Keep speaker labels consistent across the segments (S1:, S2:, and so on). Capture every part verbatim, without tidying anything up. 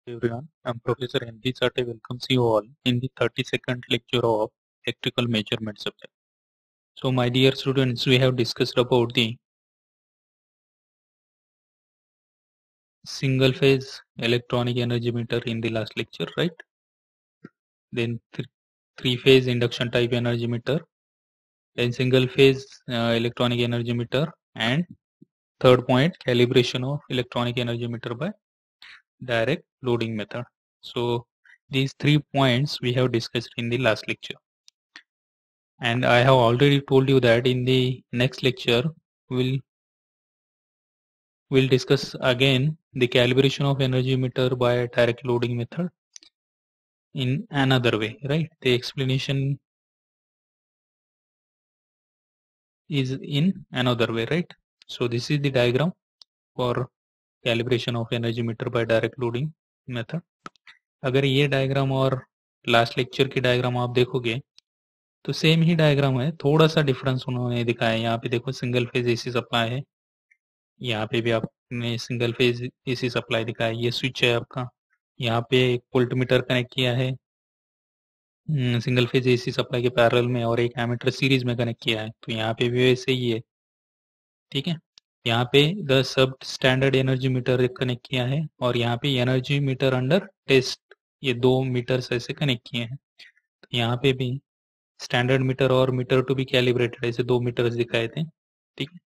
S1: Everyone, I'm Professor N B Sate welcomes you all in the thirty-second lecture of electrical measurement subject. So my dear students, we have discussed about the single phase electronic energy meter in the last lecture, right? Then th three phase induction type energy meter, then single phase uh, electronic energy meter, and third point, calibration of electronic energy meter by direct loading method. So these three points we have discussed in the last lecture. And I have already told you that in the next lecture we'll we'll discuss again the calibration of energy meter by direct loading method in another way, right? The explanation is in another way, right? So this is the diagram for calibration of energy meter by direct loading method. अगर ये diagram और last lecture की diagram आप देखोगे तो same ही diagram है, थोड़ा सा डिफरेंस उन्होंने दिखाया है। यहाँ पे देखो सिंगल फेज एसी सप्लाई है, यहाँ पे भी आपने सिंगल फेज एसी सप्लाई दिखाया है। ये स्विच है आपका, यहाँ पे एक वोल्ट मीटर कनेक्ट किया है सिंगल फेज एसी सप्लाई के पैरेलल में, और एक एमीटर सीरीज में कनेक्ट किया है। तो यहाँ पे भी वैसे ही है, ठीक है। यहाँ पे the sub standard energy metre connect किया है, और यहाँ पे एनर्जी मीटर अंडर टेस्ट, ये दो मीटर्स ऐसे कनेक्ट किए हैं। तो यहाँ पे भी स्टैंडर्ड मीटर और मीटर टू बी कैलिब्रेटेड ऐसे दो मीटर्स दिखाए थे, ठीक है।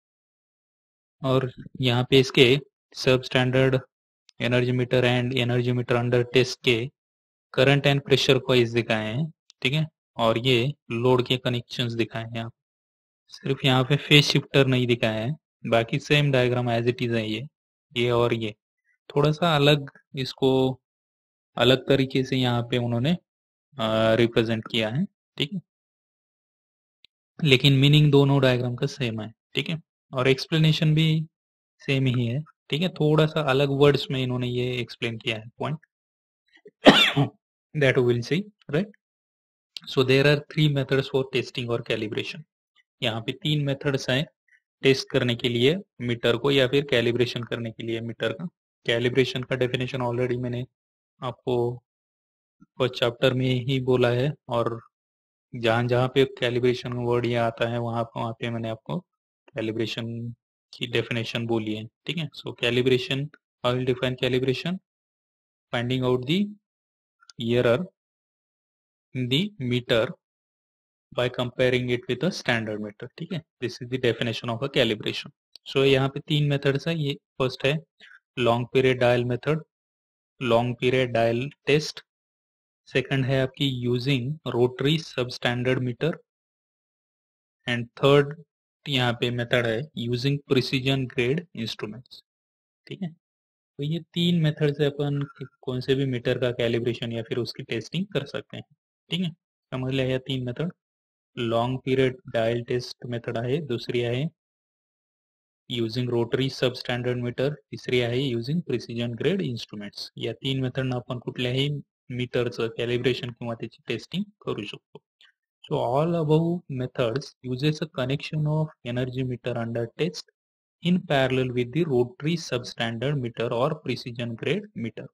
S1: और यहाँ पे इसके sub standard energy meter and energy meter under test के करंट एंड प्रेशर कॉइल्स दिखाए हैं, ठीक है। और ये लोड के कनेक्शंस दिखाए हैं। सिर्फ यहाँ पे फेज शिफ्टर नहीं दिखाया है, बाकी same diagram as it is है। ये ये और ये थोड़ा सा अलग, इसको अलग तरीके से यहाँ पे उन्होंने रिप्रेजेंट किया है, ठीक है। लेकिन मीनिंग दोनों डायग्राम का सेम है, ठीक है। और एक्सप्लेनेशन भी सेम ही है, ठीक है। थोड़ा सा अलग वर्ड्स में इन्होंने ये एक्सप्लेन किया है point that we will see, right? So there are three methods for testing or calibration. यहाँ पे तीन मेथड्स हैं टेस्ट करने के लिए मीटर को, या फिर कैलिब्रेशन करने के लिए मीटर का। कैलिब्रेशन का डेफिनेशन ऑलरेडी मैंने आपको फर्स्ट चैप्टर में ही बोला है, और जहाँ जहाँ पे कैलिब्रेशन वर्ड ये आता है वहाँ वहाँ पे मैंने आपको कैलिब्रेशन की डेफिनेशन बोली है, ठीक है। So calibration, how will define calibration? Finding out the error in the meter by comparing it with a standard meter, ठीक है। This is the definition of a calibration. So यहाँ पे तीन मेथड्स है। ये फर्स्ट है long period dial method, long period dial test. Second है आपकी using rotary sub standard meter, and third यहाँ पे मेथड है यूजिंग प्रिसीजन ग्रेड इंस्ट्रूमेंट्स, ठीक है। तो ये तीन मेथड से अपन कौन से भी मीटर का कैलिब्रेशन या फिर उसकी टेस्टिंग कर सकते हैं, ठीक है। समझ लिया या तीन method? Long period dial test method आहे, दुसरी आहे using rotary sub standard meter, तिसरी आहे यूजिंग प्रिसिजन ग्रेड इन्स्ट्रुमेंट्स। या तीन मेथडनं आपण कुठल्याही मीटरचं कॅलिब्रेशन किंवा त्याची टेस्टिंग करू शकतो. So all above methods uses a connection of energy meter under test in parallel with the rotary substandard meter or precision grade meter.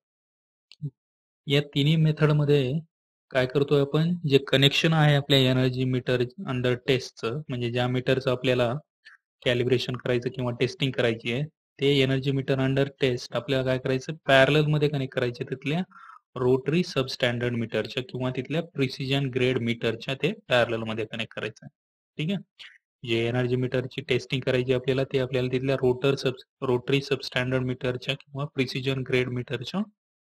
S1: या तिन्ही मेथड मध्ये काय करतोय आपण, जे कनेक्शन आहे आपल्या एनर्जी मीटर अंडर टेस्टचं, म्हणजे ज्या मीटरचं आपल्याला कॅलिब्रेशन करायचं किंवा टेस्टिंग करायची आहे, ते एनर्जी मीटर अंडर टेस्ट आपल्याला काय करायचं, पॅरलल मध्ये कनेक्ट करायचे तिथल्या रोटरी सब स्टँडर्ड मीटरच्या किंवा तिथल्या प्रिसिजन ग्रेड मीटरच्या ते पॅरलल मध्ये कनेक्ट करायचं, ठीक आहे। जे एनर्जी मीटरची टेस्टिंग करायची आपल्याला, ते आपल्याला तिथल्या रोटर सब रोटरी सब स्टँडर्ड मीटरच्या किंवा प्रिसिजन ग्रेड मीटरच्या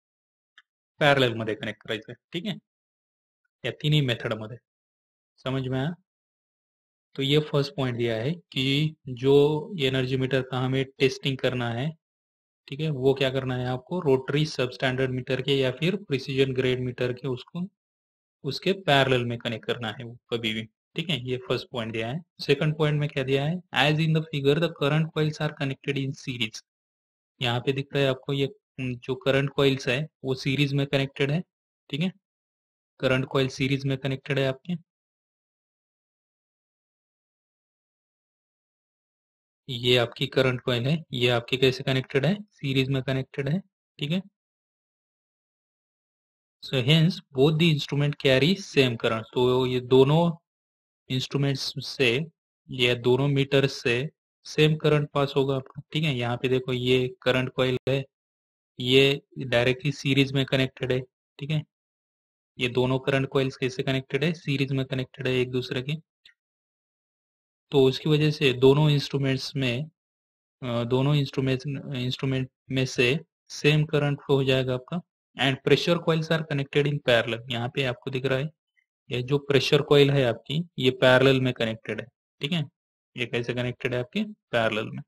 S1: पैरेलल मध्ये कनेक्ट करायचं, ठीक है। या तीन ही मेथड मध्ये समझ में आया? तो ये फर्स्ट पॉइंट दिया है कि जो एनर्जी मीटर का हमें टेस्टिंग करना है, ठीक है, वो क्या करना है आपको, रोटरी सब स्टैंडर्ड मीटर के या फिर प्रिसीजन ग्रेड मीटर के उसको उसके पैरेलल में कनेक्ट करना है वो कभी भी, ठीक है। ये फर्स्ट पॉइंट दिया है। सेकंड पॉइंट में क्या दिया है, as in the figure the current coils are connected in series. यहाँ पे दिख रहा है आपको ये जो करंट कॉइल्स है वो सीरीज में कनेक्टेड है, ठीक है। करंट कॉइल सीरीज में कनेक्टेड है आपके, ये आपकी करंट कॉइल है, ये आपकी कैसे कनेक्टेड है, सीरीज में कनेक्टेड है, ठीक है। So hence both the instrument carry same current. तो ये दोनों इंस्ट्रूमेंट्स से या दोनों मीटर से सेम करंट पास होगा आपका। ठीक है, यहाँ पे देखो ये करंट कॉइल है, ये डायरेक्टली सीरीज में कनेक्टेड है। ठीक है, ये दोनों करंट कॉइल्स कैसे कनेक्टेड है, सीरीज में कनेक्टेड है एक दूसरे के। तो उसकी वजह से दोनों इंस्ट्रूमेंट्स में अ, दोनों इंस्ट्रूमेंट इंस्ट्रूमेंट में से सेम करंट फ्लो हो जाएगा आपका। And pressure coils are connected in parallel. यहाँ पे आपको दिख रहा है ये जो प्रेशर कॉइल है आपकी, ये पैरेलल में कनेक्टेड है। ठीक है, ये कैसे कनेक्टेड है आपके पैरेलल में,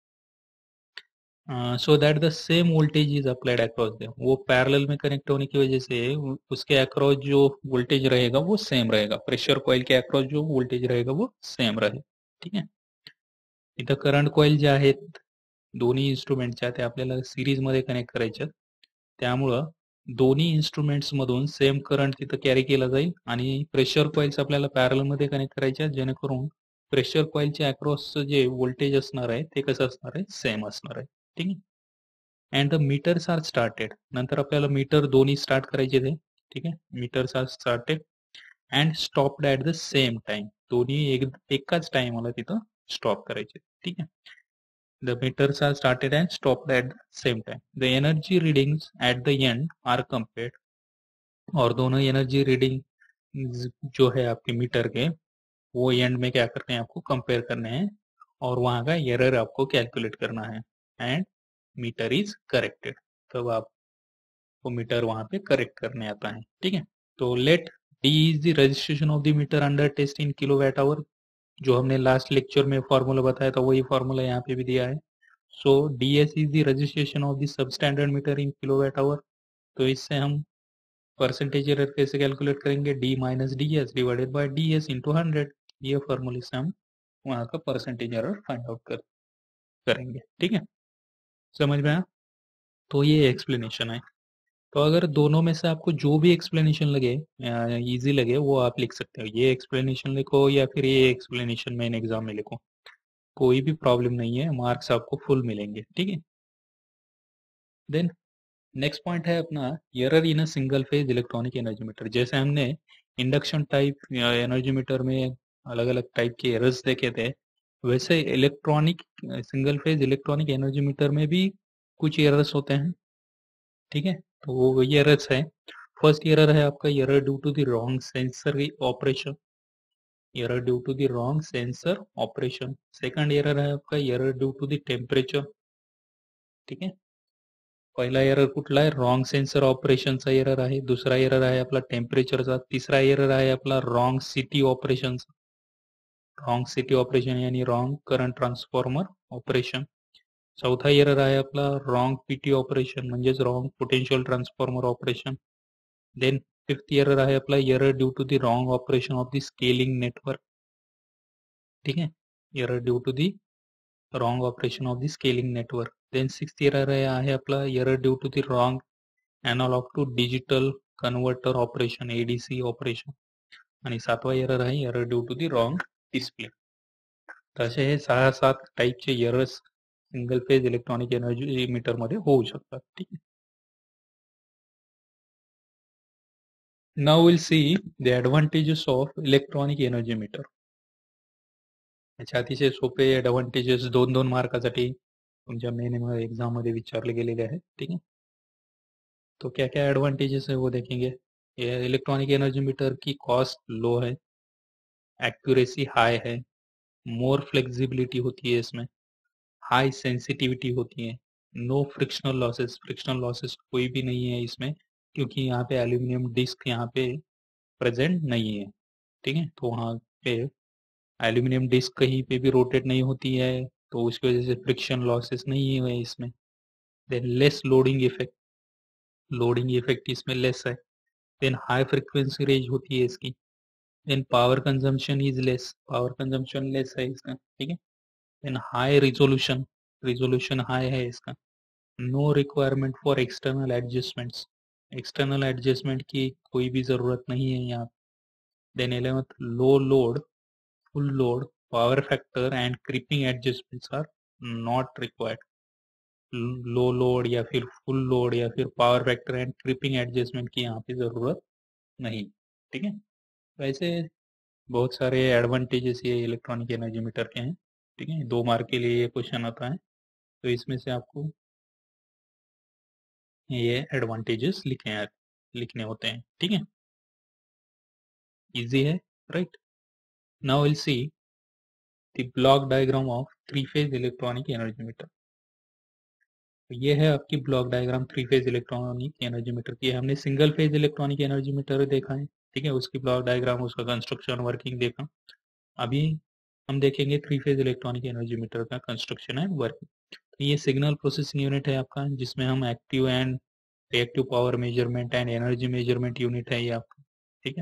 S1: so that the same voltage is applied across them. वो पैरेलल में कनेक्ट होने की वजह से उ- उसके अक्रॉस जो वोल्टेज रहेगा वो सेम रहेगा, प्रेशर कॉइल के अक्रॉस जो वोल्टेज रहेगा वो सेम रहे। ठीक आहे, इथं करंट कॉइल जे आहेत दोन्ही इन्स्ट्रुमेंटच्या ते आपल्याला सिरीजमध्ये कनेक्ट करायचे आहेत. त्यामुळं दोन्ही इन्स्ट्रुमेंट्स मधून सेम करंट तिथं कॅरी केला जाईल आणि प्रेशर कॉइल्स आपल्याला पॅरल मध्ये कनेक्ट करायचे आहेत, जेणेकरून प्रेशर कॉइलच्या अक्रॉसचं जे व्होल्टेज असणार आहे ते कसं असणार आहे, सेम असणार आहे. ठीक आहे, and the meters are started. नंतर आपल्याला मीटर दोन्ही स्टार्ट करायचे ते. ठीक आहे, meters are started and stopped at the same time. दोन्ही एक एकाच टाइमला तिथं स्टॉप करायचे. ठीक आहे, the meters are started and stopped at the same time. The energy readings at the end are compared. और दोनों एनर्जी रीडिंग जो है आपके मीटर के, वो एंड में क्या करने हैं, आपको कंपेयर करने हैं और वहां का एरर आपको कैलकुलेट करना है एंड मीटर इज करेक्टेड। तब आपको मीटर वहां पे करेक्ट करने आता है। ठीक है, तो let D is the registration of the meter under test in kilowatt hour. जो हमने लास्ट लेक्चर में फॉर्मूला बताया था वही फॉर्मूला यहाँ पे भी दिया है। So D S is the registration of the sub standard meter in kilowatt hour. तो इससे हम परसेंटेज एरर कैसे कैलकुलेट करेंगे, D minus D S divided by D S into hundred. ये फॉर्मूले से हम वहाँ का परसेंटेज एरर फाइंड आउट कर करेंगे। ठीक है, समझ में आया? तो ये एक्सप्लेनेशन है। तो अगर दोनों में से आपको जो भी एक्सप्लेनेशन लगे इजी लगे वो आप लिख सकते हो। ये एक्सप्लेनेशन लिखो या फिर ये एक्सप्लेनेशन मेन एग्जाम में लिखो, कोई भी प्रॉब्लम नहीं है, मार्क्स आपको फुल मिलेंगे। ठीक है, देन नेक्स्ट पॉइंट है अपना error in a single phase electronic energy meter. जैसे हमने इंडक्शन टाइप एनर्जी मीटर में अलग अलग टाइप के एरर्स देखे थे, वैसे electronic single phase electronic energy meter में भी कुछ एरर्स होते हैं। ठीक है, तो वो ये एरर्स है। फर्स्ट एरर है आपका error due to the wrong sensor operation, error due to the wrong sensor operation. Second error है आपका error due to the temperature. ठीक है, पहिला एरर कुठला आहे, रॉंग सेन्सर ऑपरेशनचा एरर आहे. दुसरा एरर आहे आपला टेम्परेचरचा. तिसरा एरर आहे आपला रॉंग सिटी ऑपरेशनचा. रॉंग सिटी ऑपरेशन यानी रॉंग करंट ट्रान्सफॉर्मर ऑपरेशन. चौथा एरर आहे आपला रॉंग पीटी ऑपरेशन म्हणजेच wrong potential transformer operation. Then fifth error आहे आपला error due to the wrong operation of the scaling network. ठीक है, error due to the wrong operation of the scaling network. Then sixth error आहे आपला error due to the wrong analogue to digital converter operation, ADC operation. आणि सातवा error आहे error due to the wrong display. तसे हे सहा सात टाईपचे errors single phase electronic energy meter मध्ये होऊ शकतात. ठीक आहे, now will see the advantages of electronic energy meter. याचे अतिशय सोपे ॲडव्हांटेजेस दोन दोन मार्कासाठी तुमच्या मेन एक्झाम मध्ये विचारले गेलेले आहेत. ठीक है, तो क्या क्या एडवांटेजेस है वो देखेंगे. ये इलेक्ट्रॉनिक एनर्जी मीटर की कॉस्ट लो है, एक्यूरेसी हाई है, मोर फ्लेक्सिबिलिटी होती है इसमें, हाई सेंसिटिविटी होती है, no frictional losses. Frictional losses कोई भी नहीं है इसमें, क्योंकि यहाँ पे एल्यूमिनियम डिस्क यहाँ पे प्रेजेंट नहीं है. ठीक है, तो वहाँ पे एल्यूमिनियम डिस्क कहीं पे भी रोटेट नहीं होती है, तो उसकी वजह से फ्रिक्शन लॉसेस नहीं है इसमें. Then less loading effect, loading effect इसमें लेस है. देन हाई फ्रिक्वेंसी रेंज होती है इसकी. Then power consumption is less, power consumption less है इसका. ठीक है, then high resolution, resolution high है इसका. No requirement for external adjustments, external adjustment की कोई भी ज़रूरत नहीं है यहाँ. Then eleventh low load, full load, power factor and creeping adjustments are not required. Low load या फिर फुल लोड या फिर power factor and tripping adjustment की यहाँ पे ज़रूरत नहीं। ठीक है, वैसे बहुत सारे एडवांटेजेस ये इलेक्ट्रॉनिक एनर्जी मीटर के हैं। ठीक है, दो मार्क के लिए ये क्वेश्चन आता है, तो इसमें से आपको ये एडवांटेजेस लिखे हैं लिखने होते हैं। ठीक है, इजी है, right. Now will see the block diagram of three phase electronic energy meter. तो ये है आपकी block diagram three phase electronic energy meter की। हमने single phase electronic energy meter देखा है, ठीक है, उसकी ब्लॉक डायग्राम, उसका कंस्ट्रक्शन, वर्किंग देखा। अभी हम देखेंगे three phase electronic energy meter का कंस्ट्रक्शन एंड वर्किंग। तो ये सिग्नल प्रोसेसिंग यूनिट है आपका, जिसमें हम active and reactive power measurement and energy measurement unit है ये आपका। ठीक है,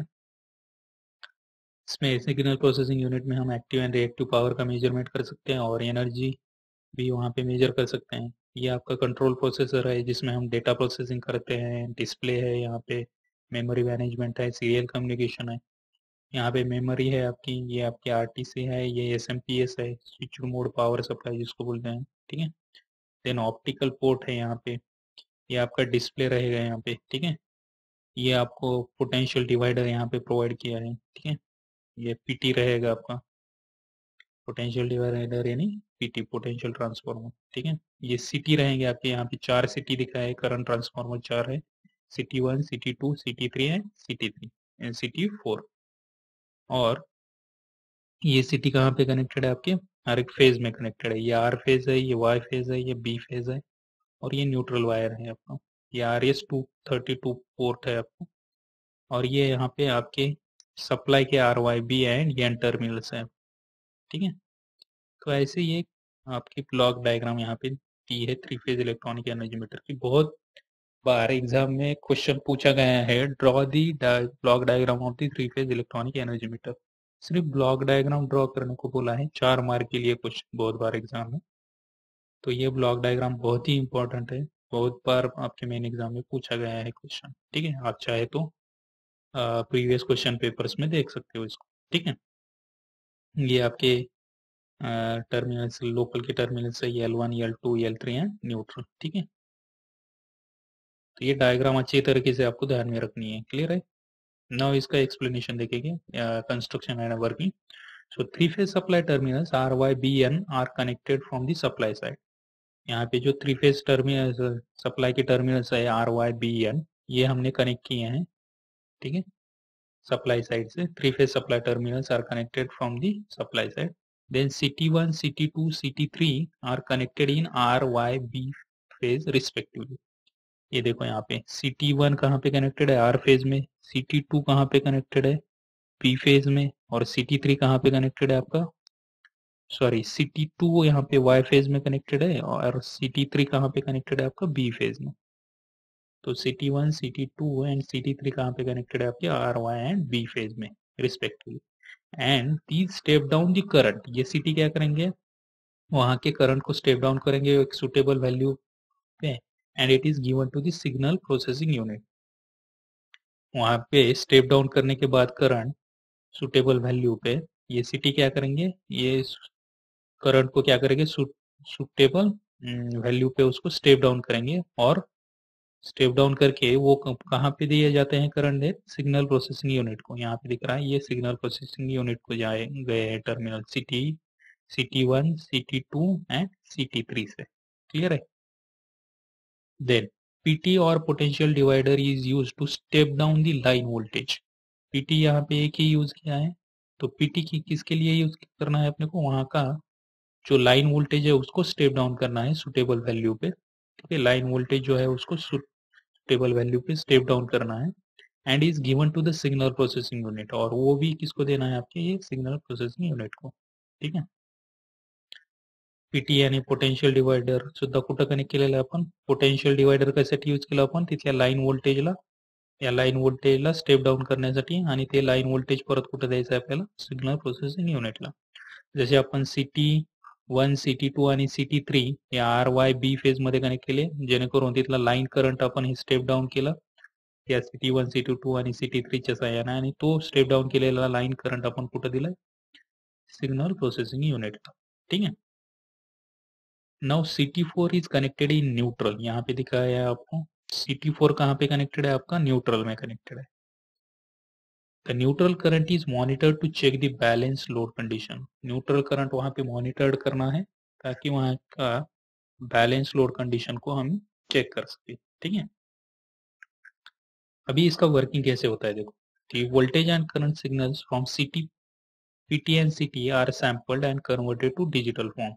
S1: इसमें सिग्नल प्रोसेसिंग यूनिट में हम एक्टिव एंड रिएक्टिव पावर का मेजरमेंट कर सकते हैं और एनर्जी भी वहाँ पे मेजर कर सकते हैं। ये आपका कंट्रोल प्रोसेसर है, जिसमें हम डेटा प्रोसेसिंग करते हैं, डिस्प्ले है यहाँ पे, मेमोरी मैनेजमेंट है, सीरियल कम्युनिकेशन है। यहाँ पे मेमोरी है आपकी, ये आपके आरटीसी है, ये एसएमपीएस है, स्विच मोड पावर सप्लाई जिसको बोलते हैं। ठीक है, देन ऑप्टिकल पोर्ट है यहाँ पे, ये आपका डिस्प्ले रहेगा यहाँ पे। ठीक है, ये आपको पोटेंशियल डिवाइडर यहाँ पे प्रोवाइड किया है। ठीक है, ये पीटी रहेगा आपका, पोटेंशियल डिवाइडर यानी पीटी, पोटेंशियल ट्रांसफार्मर। ठीक है, ये सिटी रहेंगे आपके, यहाँ पे चार सिटी दिखा है, करंट ट्रांसफार्मर चार है, CT one, CT two, CT three है, CT three and CT four. और ये सिटी कहाँ पे कनेक्टेड है आपके, हर एक फेज में कनेक्टेड है। ये आर फेज है, ये वाई फेज है, ये बी फेज है, और ये न्यूट्रल वायर है आपका। ये R S two thirty two port है आपका, और ये यहाँ पे आपके सप्लाई के R Y B and N terminals है। ठीक है, तो ऐसे ये आपकी ब्लॉक डायग्राम यहाँ पे दी है three phase electronic energy meter की। बहुत बार एग्जाम में क्वेश्चन पूछा गया है, draw the block diagram of the three phase electronic energy meter. सिर्फ ब्लॉक डायग्राम ड्रॉ करने को बोला है, चार मार्क के लिए क्वेश्चन बहुत बार एग्जाम में। तो ये ब्लॉक डायग्राम बहुत ही इंपॉर्टेंट है, बहुत बार आपके मेन एग्जाम में पूछा गया है क्वेश्चन। ठीक है, आप चाहे तो प्रीवियस क्वेश्चन पेपर्स में देख सकते हो इसको। ठीक है, ये आपके टर्मिनल्स, लोकल के टर्मिनल्स है, L one, L two, L three and neutral. ठीक है, तो ये डायग्राम अच्छी तरीके से आपको ध्यान में रखनी है। क्लियर है? नाउ इसका एक्सप्लेनेशन देखेंगे, construction and working. So three phase supply terminals R Y B N are connected from the supply side. यहाँ पे जो थ्री फेज टर्मिनल सप्लाई के टर्मिनल्स है आर वाई बी एन, ये हमने कनेक्ट किए हैं। ठीक है, सप्लाई साइड से three phase supply terminals are connected from the supply side. Then C T one, C T two, C T three are connected in are Y B phase respectively. ये देखो यहाँ पे सी T one कहाँ पे connected है, R phase में, सी T to कहाँ पे कनेक्टेड है, पी फेज में, और सी टी थ्री कहाँ पे कनेक्टेड है आपका, सॉरी सी टी टू यहाँ पे वाई फेज में कनेक्टेड है, और सी टी थ्री कहाँ पे कनेक्टेड है आपका, बी फेज में। तो C T one, C T two and C T three कहाँ पे कनेक्टेड है आपके, R Y and B phase में respectively. And these step down the current, ये सिटी क्या करेंगे, वहां के करंट को स्टेप डाउन करेंगे एक सुटेबल वैल्यू पे, and it is given to the signal processing unit. वहां पे स्टेप डाउन करने के बाद करंट सुटेबल वैल्यू पे ये सिटी क्या करेंगे, ये करंट को क्या करेंगे, सुटेबल वैल्यू पे उसको स्टेप डाउन करेंगे, और स्टेप डाउन करके वो कहाँ पे दिए जाते हैं करंट दे, सिग्नल प्रोसेसिंग यूनिट को। यहाँ पे दिख रहा है, ये सिग्नल प्रोसेसिंग यूनिट को जाए गए हैं terminal CT C T one, C T two and C T three से। क्लियर है? देन पीटी और potential divider is use to step down the line voltage. PT यहाँ पे एक ही यूज किया है, तो पीटी की किसके लिए यूज करना है अपने को, वहाँ का जो लाइन वोल्टेज है उसको स्टेप डाउन करना है सुटेबल वैल्यू पे। ठीक है, लाइन वोल्टेज जो है उसको सुटेबल वैल्यू पे स्टेप डाउन करना है, and is given to the signal processing unit, और वो भी किसको देना है आपके, ये सिग्नल प्रोसेसिंग यूनिट को। ठीक है, पीटी यानी पोटेन्शियल डिवायडर सुद्धा कुठं कनेक्ट केलेलं आहे आपण, पोटेन्शियल डिवायडर कशासाठी यूज केला आपण, तिथल्या लाईन व्होल्टेजला, या लाईन व्होल्टेजला स्टेप डाऊन करण्यासाठी, आणि ते लाईन व्होल्टेज परत कुठं द्यायचं आहे आपल्याला, सिग्नल प्रोसेसिंग युनिटला। जसे आपण सिटी वन, सिटी टू आणि सिटी थ्री या आर वाय बी फेज मध्ये कनेक्ट केले, जेणेकरून तिथला लाईन करंट आपण हे स्टेप डाऊन केला या सिटी वन, सिटी टू आणि सिटी थ्रीच्या सहाय्याने, आणि तो स्टेप डाऊन केलेला लाईन करंट आपण कुठं दिलाय, सिग्नल प्रोसेसिंग युनिटला। ठीक आहे, now C T four is connected in neutral, यहाँ पे दिखाया है आपको सी टी फोर कहाँ पे कनेक्टेड है, आपका न्यूट्रल में कनेक्टेड है। The neutral current is monitored to check the balance load condition, neutral current वहाँ पे मॉनिटर्ड करना है ताकि वहाँ का बैलेंस लोड कंडीशन को हम चेक कर सके, ठीक है। अभी इसका वर्किंग कैसे होता है देखो, कि voltage and current signals from CT PT and CT are sampled and converted to digital form.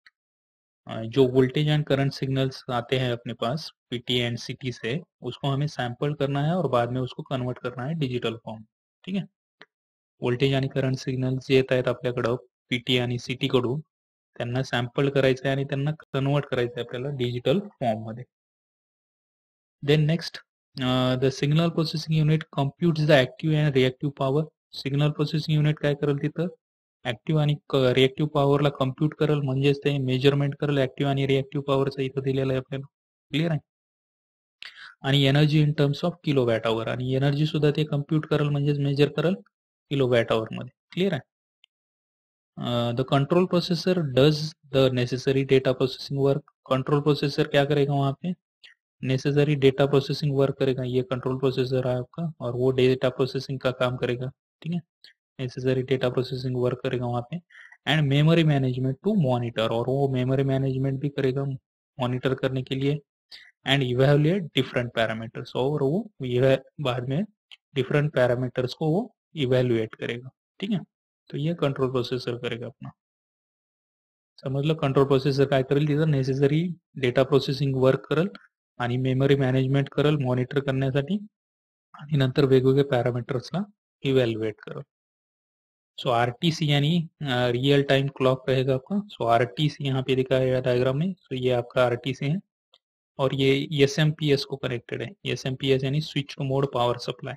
S1: जो वोल्टेज एंड करंट सिग्नल्स आते हैं अपने पास पीटी एंड सीटी से, उसको हमें सैम्पल करना है और बाद में उसको कन्वर्ट करना है डिजिटल फॉर्म, ठीक है। व्होल्टेज आणि करंट सिग्नल्स जे येत आहेत आपल्याकडं पीटी आणि सीटी कडून, त्यांना सॅम्पल करायचं आहे आणि त्यांना कन्वर्ट करायचं आहे आपल्याला डिजिटल फॉर्म मध्ये. Then next the signal processing unit computes the active and reactive power. Signal processing unit काय करेल तिथं, ऍक्टिव्ह आणि रिएक्टिव्ह पॉवरला कम्प्युट करेल, म्हणजेच ते मेजरमेंट करेल ऍक्टिव्ह आणि रिएक्टिव्ह पॉवरचं इथं दिलेलं आहे आपल्याला, क्लिअर आहे. आणि energy in terms of kilowatt hour, आणि एनर्जी सुद्धा ते कम्प्युट करेल म्हणजेच मेजर करेल किलो वॅट आवर मध्ये, क्लिअर आहे. The control processor does the necessary data processing work. Control processor क्या करेगा वहाँ पे, नेसेसरी डेटा प्रोसेसिंग वर्क करेगा. ये कंट्रोल प्रोसेसर है आपका और वो डेटा प्रोसेसिंग का काम करेगा, ठीक है. नेसेसरी डेटा प्रोसेसिंग वर्क करेगा वहाँ पे. And memory management to monitor, और वो मेमोरी मैनेजमेंट भी करेगा मॉनिटर करने के लिए. एंड इवेल्युएट डिफरेंट पैरामीटर्स, और वो यह बाद में डिफरेंट पैरामीटर्स को वो इवेल्युएट करेगा, ठीक है. तो ये कंट्रोल प्रोसेसर करेगा अपना. समजलं, कंट्रोल प्रोसेसर काय करेल, तिथं नेसेसरी डेटा प्रोसेसिंग वर्क करेल आणि मेमरी मॅनेजमेंट करेल मॉनिटर करण्यासाठी, आणि नंतर वेगवेगळे पॅरामीटर्सला इवैल्यूएट करेल. सो आरटीसी यानी रियल टाइम क्लॉक रहेगा आपका. सो आरटीसी यहाँ पे दिखाया गया डायग्राम में. सो ये आपका आरटीसी है और ये एसएमपीएस को कनेक्टेड है. एसएमपीएस यानी switch to mode power supply.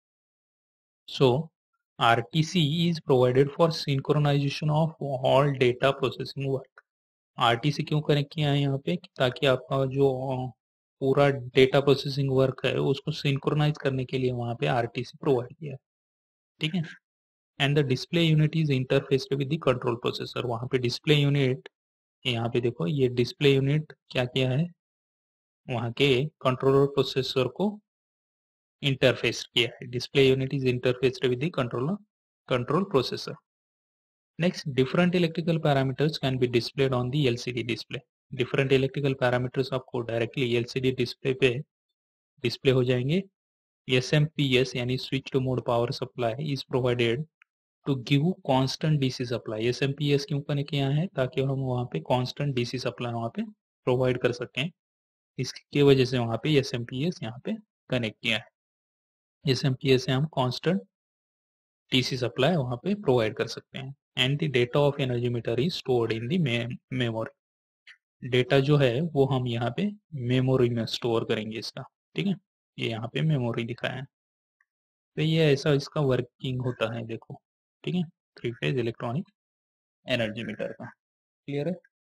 S1: So R T C is provided for synchronization of all data processing work. R T C क्यों कनेक्ट किया है यहाँ पे, ताकि आपका जो पूरा डेटा प्रोसेसिंग वर्क है उसको सिंक्रोनाइज करने के लिए वहाँ पे R T C प्रोवाइड किया है, ठीक है. And the display unit is interfaced with the control processor. वहाँ पे डिस्प्ले यूनिट, यहाँ पे देखो ये डिस्प्ले यूनिट क्या किया है, वहाँ के कंट्रोलर प्रोसेसर को इंटरफेस किया है. Display unit is interfaced with the controller control processor. Next, different electrical parameters can be displayed on the L C D display. Different electrical parameters आपको directly L C D display पे display हो जाएंगे. S M P S यानी switch to mode power supply is provided to give constant D C supply. S M P S क्यों connect किया है, ताकि हम वहाँ पे constant D C supply वहाँ पे provide कर सकें. इसकी वजह से वहाँ पे S M P S यहाँ पे कनेक्ट किया है. S M P S से हम constant D C supply वहाँ पे provide कर सकते हैं. And the data of energy meter is stored in the memory. Data जो है वो हम यहाँ पे मेमोरी में स्टोर करेंगे इसका, ठीक है. ये यहाँ पे मेमोरी दिखाया है. तो ये ऐसा इसका वर्किंग होता है, देखो, ठीक है. Three phase electronic energy meter का, क्लियर है,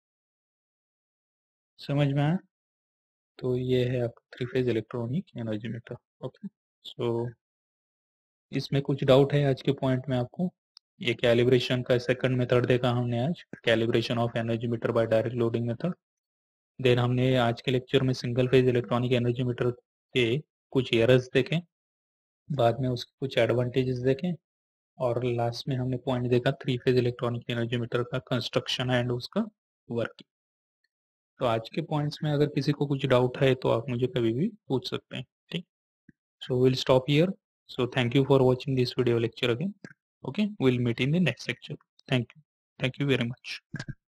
S1: समझ में आया. तो ये है आपका three phase electronic energy meter. Okay, so इसमें कुछ डाउट है आज के पॉइंट में आपको. ये कैलिब्रेशन का सेकंड मेथड देखा हमने आज, calibration of energy meter by direct loading method. Then हमने आज के लेक्चर में single phase electronic energy meter के कुछ एरर्स देखें, बाद में उसके कुछ एडवांटेजेस देखें, और लास्ट में हमने पॉइंट देखा three phase electronic energy meter का कंस्ट्रक्शन एंड उसका वर्किंग. तो आज के पॉइंट्स में अगर किसी को कुछ डाउट है तो आप मुझे कभी भी पूछ सकते हैं, ठीक. So will stop here. So thank you for watching this video lecture again. Okay, we'll meet in the next lecture. Thank you. Thank you very much.